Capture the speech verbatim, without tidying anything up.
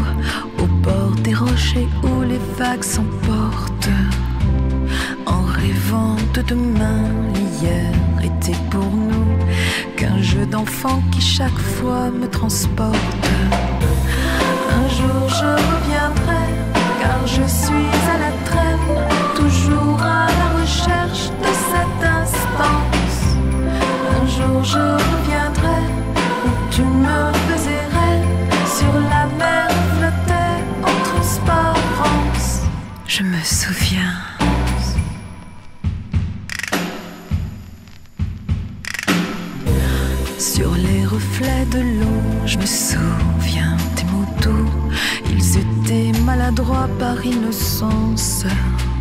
au bord des rochers où les vagues s'emportent, en rêvant de demain. L'hier était pour nous qu'un jeu d'enfant qui chaque fois me transporte. Un jour je reviendrai, car je suis à la traîne, toujours à la recherche de cette instance. Un jour je reviendrai où tu me verrais sur la mer flottait en transparence. Je me souviens. Sur les reflets de l'eau, je me souviens des mots doux. Ils étaient maladroits par innocence.